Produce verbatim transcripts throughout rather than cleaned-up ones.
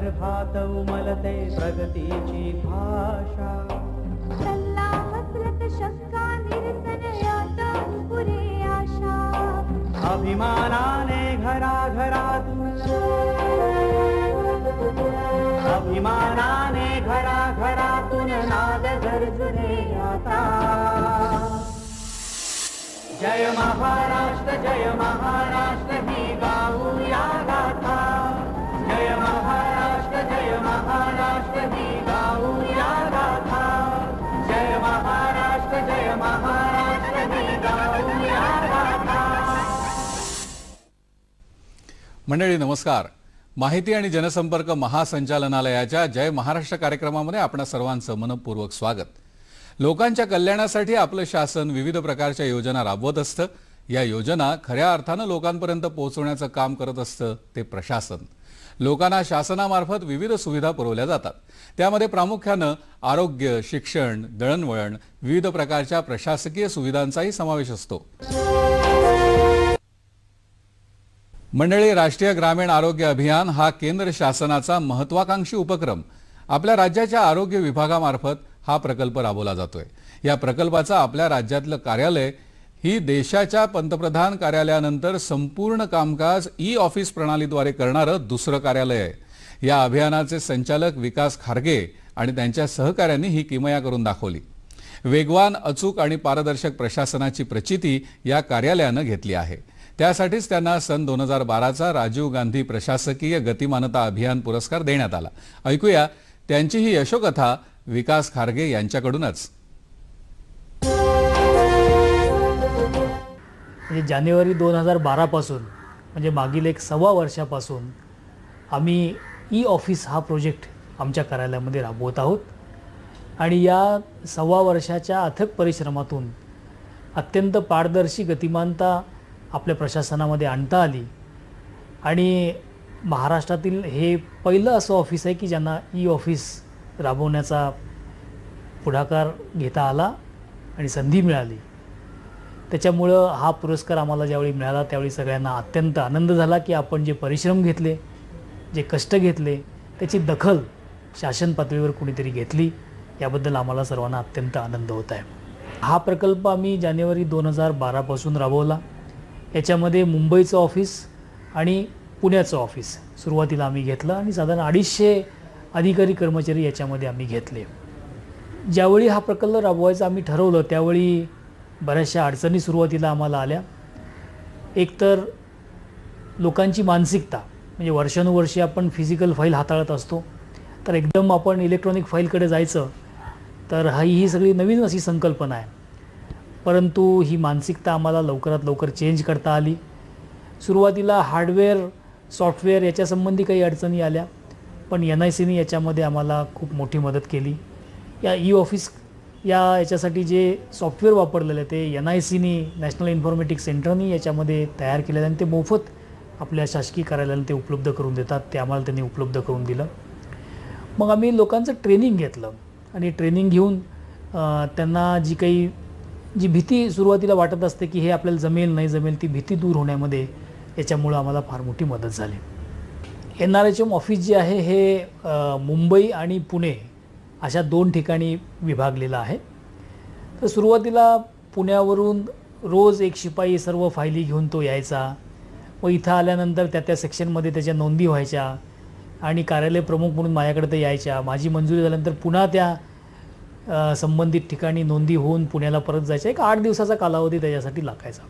गर्भात उमलते प्रगतीची भाषा. सल्ला हसरत शंका निरसन यात पुरे आशा. अभिमानाने घराघरातून अभिमानाने घराघरातून नाद गरजले आता. जय महाराष्ट्र जय महाराष्ट्र ही गाऊया गाथा. जय महाराष्ट्र जय महाराष्ट्र ही गाऊया गाथा. जय महाराष्ट्र जय महाराष्ट्र ही गाऊया गाथा. मंडळी नमस्कार. माहिती आणि जनसंपर्क महासंचालनालयाच्या जय महाराष्ट्र कार्यक्रमामध्ये आपणा सर्वांचं मनपूर्वक स्वागत. लोकांच्या कल्याणासाठी आपलं शासन विविध प्रकारच्या योजना राबवत असतं. या योजना खऱ्या अर्थानं लोकांपर्यंत पोहोचवण्याचं काम करत असतं ते प्रशासन. लोकांना शासनामार्फत विविध सुविधा पुरवल्या जातात. त्यामध्ये प्रामुख्यानं आरोग्य, शिक्षण, दळणवळण, विविध प्रकारच्या प्रशासकीय सुविधांचाही समावेश असतो. मंडळी, राष्ट्रीय ग्रामीण आरोग्य अभियान हा केंद्र शासनाचा महत्त्वाकांक्षी उपक्रम. आपल्या राज्याच्या आरोग्य विभागामार्फत हा प्रकल्प राबवला जातोय. या प्रकल्पाचा आपल्या राज्यातलं कार्यालय ही देशाच्या पंतप्रधान कार्यालयानंतर संपूर्ण कामकाज ई ऑफिस प्रणालीद्वारे करणारं दुसरं कार्यालय आहे. या अभियानाचे संचालक विकास खारगे आणि त्यांच्या सहकाऱ्यांनी ही किमया करून दाखवली. वेगवान, अचूक आणि पारदर्शक प्रशासनाची प्रचिती या कार्यालयानं घेतली आहे. त्यासाठीच त्यांना सन दोन हजार बाराचा राजीव गांधी प्रशासकीय गतिमानता अभियान पुरस्कार देण्यात आला. ऐकूया त्यांची ही यशोकथा विकास खारगे यांच्याकडूनच. म्हणजे जानेवारी दोन हजार बारा पासून म्हणजे मागील एक सव्वा वर्षापासून आम्ही ई ऑफिस हा प्रोजेक्ट आमच्या कार्यालयामध्ये राबवत आहोत. आणि या सव्वा वर्षाच्या अथक परिश्रमातून अत्यंत पारदर्शी गतिमानता आपल्या प्रशासनामध्ये आणता आली. आणि महाराष्ट्रातील हे पहिलं असं ऑफिस आहे की ज्यांना ई ऑफिस राबवण्याचा पुढाकार घेता आला आणि संधी मिळाली. त्याच्यामुळं हा पुरस्कार आम्हाला ज्यावेळी मिळाला त्यावेळी सगळ्यांना अत्यंत आनंद झाला की आपण जे परिश्रम घेतले, जे कष्ट घेतले, त्याची दखल शासन पातळीवर कुणीतरी घेतली. याबद्दल आम्हाला सर्वांना अत्यंत आनंद होत आहे. हा प्रकल्प आम्ही जानेवारी दोन हजार बारापासून राबवला. याच्यामध्ये मुंबईचं ऑफिस आणि पुण्याचं ऑफिस सुरुवातीला आम्ही घेतलं आणि साधारण अडीचशे अधिकारी कर्मचारी याच्यामध्ये आम्ही घेतले. ज्यावेळी हा प्रकल्प राबवायचा आम्ही ठरवलं त्यावेळी बऱ्याचशा अडचणी सुरुवातीला आम्हाला आल्या. एकतर लोकांची मानसिकता, म्हणजे वर्षानुवर्षे आपण फिजिकल फाईल हाताळत असतो, तर एकदम आपण इलेक्ट्रॉनिक फाईलकडे जायचं तर हा ही सगळी नवीन अशी संकल्पना आहे. परंतु ही मानसिकता आम्हाला लवकरात लवकर चेंज करता आली. सुरुवातीला हार्डवेअर, सॉफ्टवेअर याच्यासंबंधी काही अडचणी आल्या, पण एन आय सीने याच्यामध्ये आम्हाला खूप मोठी मदत केली. या ई ऑफिस या याच्यासाठी जे सॉफ्टवेअर वापरलेलं ते एन आय सीने, नॅशनल इन्फॉर्मेटिक्स सेंटरनी याच्यामध्ये तयार केलेलं आणि ते मोफत आपल्या शासकीय कार्यालयाला ते उपलब्ध करून देतात. ते आम्हाला त्यांनी उपलब्ध करून दिलं. मग आम्ही लोकांचं ट्रेनिंग घेतलं आणि ट्रेनिंग घेऊन त्यांना जी काही जी भीती सुरुवातीला वाटत असते की हे आपल्याला जमेल नाही जमेल, ती भीती दूर होण्यामध्ये याच्यामुळं आम्हाला फार मोठी मदत झाली. N R H M office जे आहे हे मुंबई आणि पुणे अशा दोन ठिकाणी विभागलेलं आहे. तर सुरुवातीला पुण्यावरून रोज एक शिपाई सर्व फायली घेऊन तो यायचा. व इथं आल्यानंतर त्या त्या सेक्शनमध्ये त्याच्या नोंदी व्हायच्या आणि कार्यालय प्रमुख म्हणून माझ्याकडे ते यायच्या. माझी मंजुरी झाल्यानंतर पुन्हा त्या संबंधित ठिकाणी नोंदी होऊन पुण्याला परत जायचं. एक आठ दिवसाचा कालावधी त्याच्यासाठी लागायचा.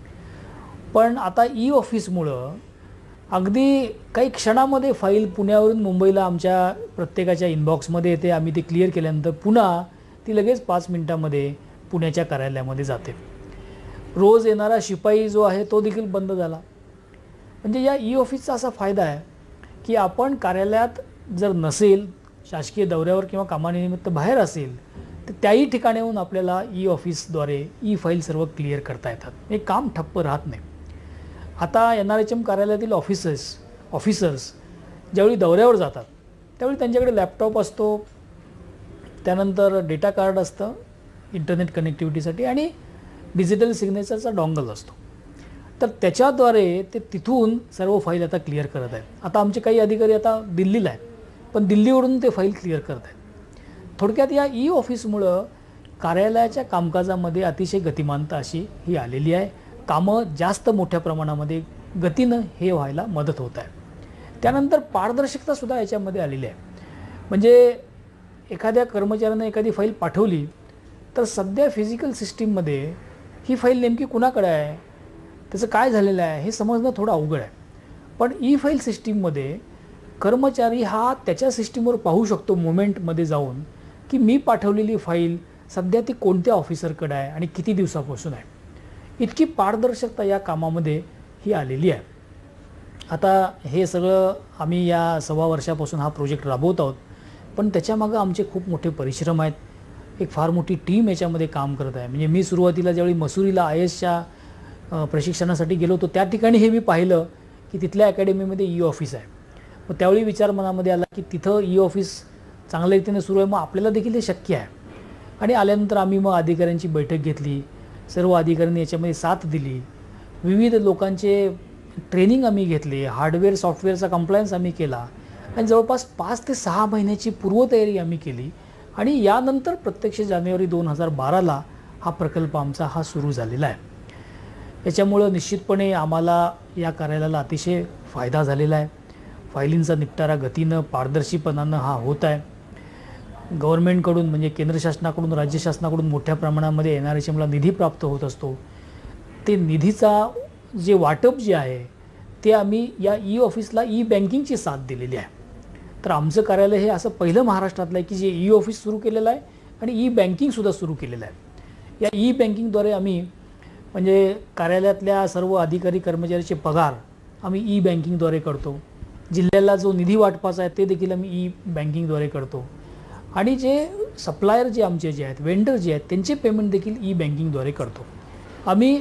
पण आता ई ऑफिसमुळं अगदी काही क्षणामध्ये फाईल पुण्यावरून मुंबईला आमच्या प्रत्येकाच्या इनबॉक्समध्ये येते. आम्ही ते क्लिअर केल्यानंतर पुन्हा ती लगेच पाच मिनटामध्ये पुण्याच्या कार्यालयामध्ये जाते. रोज येणारा शिपाई जो आहे तो देखील बंद झाला. म्हणजे या ई ऑफिसचा असा फायदा आहे की आपण कार्यालयात जर नसेल, शासकीय दौऱ्यावर किंवा कामानिमित्त बाहेर असेल, तर त्याही ठिकाणाहून आपल्याला ई ऑफिसद्वारे ई फाईल सर्व क्लिअर करता येतात. हे काम ठप्प राहत नाही. आता एन आर एच एम कार्यालयातील ऑफिसर्स ऑफिसर्स ज्यावेळी दौऱ्यावर जातात त्यावेळी त्यांच्याकडे लॅपटॉप असतो, त्यानंतर डेटा कार्ड असतं इंटरनेट कनेक्टिव्हिटीसाठी आणि डिजिटल सिग्नेचरचा डॉंगल असतो. तर त्याच्याद्वारे ते तिथून सर्व फाईल आता क्लिअर करत आहेत. आता आमचे काही अधिकारी आता दिल्लीला आहेत, पण दिल्लीवरून ते फाईल क्लिअर करत आहेत. थोडक्यात या ई ऑफिसमुळं कार्यालयाच्या कामकाजामध्ये अतिशय गतिमानता अशी ही आलेली आहे. कामं जास्त मोठ्या प्रमाणामध्ये गतीनं हे व्हायला मदत होत आहे. त्यानंतर पारदर्शकतासुद्धा याच्यामध्ये आलेली आहे. म्हणजे एखाद्या कर्मचाऱ्यानं एखादी फाईल पाठवली तर सध्या फिजिकल सिस्टीममध्ये ही फाईल नेमकी कुणाकडे आहे, त्याचं काय झालेलं आहे हे समजणं थोडं अवघड आहे. पण ई फाईल सिस्टीममध्ये कर्मचारी हा त्याच्या सिस्टीमवर पाहू शकतो मोमेंटमध्ये जाऊन की मी पाठवलेली फाईल सध्या ती कोणत्या ऑफिसरकडे आहे आणि किती दिवसापासून आहे. इतकी पारदर्शकता या कामामध्ये ही आलेली आहे. आता हे सगळं आम्ही या सव्वा वर्षापासून हा प्रोजेक्ट राबवत आहोत, पण त्याच्यामागं आमचे खूप मोठे परिश्रम आहेत. एक फार मोठी टीम याच्यामध्ये काम करत आहे. म्हणजे मी सुरुवातीला ज्यावेळी मसुरीला आय एसच्या प्रशिक्षणासाठी गेलो होतो त्या ठिकाणी हे मी पाहिलं की तिथल्या अकॅडमीमध्ये ई ऑफिस आहे. मग त्यावेळी विचार मनामध्ये आला की तिथं ई ऑफिस चांगल्या रीतीने सुरू आहे, मग आपल्याला देखील हे शक्य आहे. आणि आल्यानंतर आम्ही मग अधिकाऱ्यांची बैठक घेतली, सर्व अधिकाऱ्यांनी याच्यामध्ये साथ दिली, विविध लोकांचे ट्रेनिंग आम्ही घेतले, हार्डवेअर सॉफ्टवेअरचा कंप्लायन्स आम्ही केला आणि जवळपास पाच ते सहा महिन्याची पूर्वतयारी आम्ही केली. आणि यानंतर प्रत्यक्ष जानेवारी दोन हजार बाराला हा प्रकल्प आमचा हा सुरू झालेला आहे. याच्यामुळं निश्चितपणे आम्हाला या कार्यालयाला अतिशय फायदा झालेला आहे. फायलींचा निपटारा गतीनं पारदर्शीपणानं हा होत आहे. गव्हर्नमेंटकडून म्हणजे केंद्र शासनाकडून राज्य शासनाकडून मोठ्या प्रमाणामध्ये एन आर एच एमला निधी प्राप्त होत असतो. ते निधीचा जे वाटप जे आहे ते आम्ही या ई ऑफिसला ई बँकिंगची साथ दिलेली आहे. तर आमचं कार्यालय हे असं पहिलं महाराष्ट्रातलं आहे की जे ई ऑफिस सुरू केलेलं आहे आणि ई बँकिंगसुद्धा सुरू केलेलं आहे. या ई बँकिंगद्वारे आम्ही म्हणजे कार्यालयातल्या सर्व अधिकारी कर्मचाऱ्याचे पगार आम्ही ई बँकिंगद्वारे करतो. जिल्ह्याला जो निधी वाटपाचा आहे ते देखील आम्ही ई बँकिंगद्वारे करतो. आणि जे सप्लायर जे आमचे जे आहेत वेंडर जे आहेत त्यांचे पेमेंट देखील ई बँकिंगद्वारे करतो. आम्ही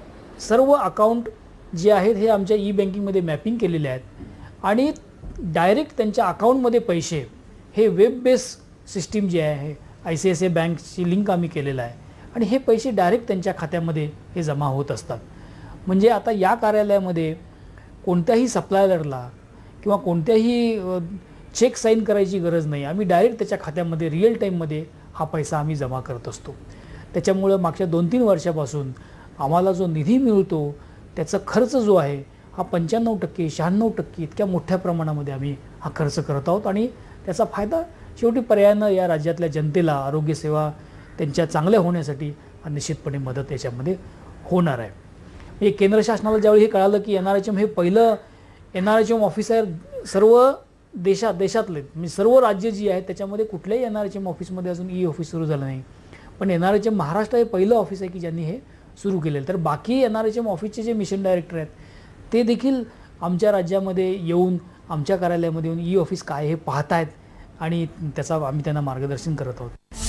सर्व अकाउंट जे आहेत हे आमच्या ई बँकिंगमध्ये मॅपिंग केलेले आहेत आणि डायरेक्ट त्यांच्या अकाउंटमध्ये पैसे हे वेब बेस सिस्टीम जे आहे I C I C I बँकची लिंक आम्ही केलेलं आहे आणि हे पैसे डायरेक्ट त्यांच्या खात्यामध्ये हे जमा होत असतात. म्हणजे आता या कार्यालयामध्ये कोणत्याही सप्लायरला किंवा कोणत्याही चेक साईन करायची गरज नाही. आम्ही डायरेक्ट त्याच्या खात्यामध्ये रिअल टाईममध्ये हा पैसा आम्ही जमा करत असतो. त्याच्यामुळं मागच्या दोन तीन वर्षापासून आम्हाला जो निधी मिळतो त्याचा खर्च जो आहे हा पंच्याण्णव टक्के शहाण्णव टक्के इतक्या मोठ्या प्रमाणामध्ये आम्ही हा खर्च करत आहोत. आणि त्याचा फायदा शेवटी पर्यायानं या राज्यातल्या जनतेला आरोग्यसेवा त्यांच्या चांगल्या होण्यासाठी निश्चितपणे मदत याच्यामध्ये होणार आहे. म्हणजे केंद्र शासनाला ज्यावेळी हे कळालं की एन आर एच एम हे पहिलं N R H M officer सर्व देशात देशातले म्हणजे सर्व राज्य जी आहेत त्याच्यामध्ये कुठल्याही एन आर एच एम ऑफिसमध्ये अजून ई ऑफिस सुरू झालं नाही, पण N R H M Maharashtra हे पहिलं ऑफिस आहे की ज्यांनी हे सुरू केलेलं. तर बाकी एन आर एच एम ऑफिसचे जे मिशन डायरेक्टर आहेत ते देखील आमच्या राज्यामध्ये येऊन आमच्या कार्यालयामध्ये येऊन ई ऑफिस काय हे पाहत आहेत आणि त्याचा आम्ही त्यांना मार्गदर्शन करत आहोत.